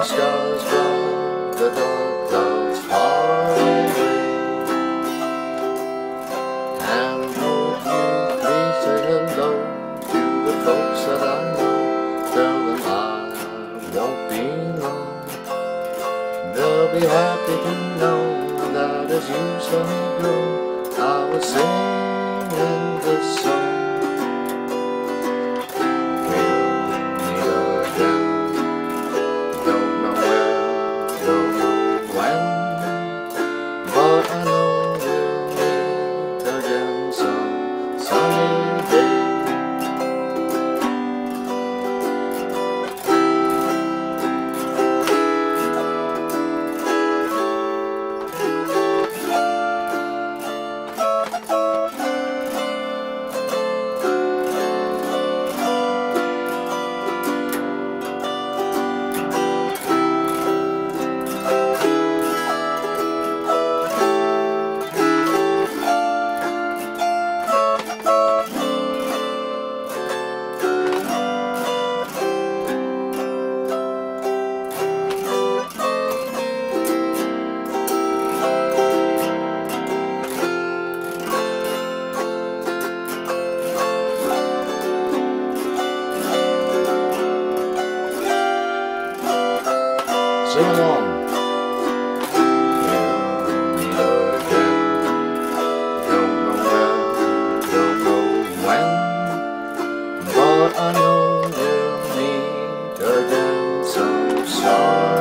stars drive the dark clouds far away. And would you please say hello to the folks that I know? Tell them I won't be long. They'll be happy to know that as you saw me go, I was singing this song. But I know we'll meet again some sunny day. Sing along. We'll meet again. Don't know where, don't know when, but I know we'll meet again some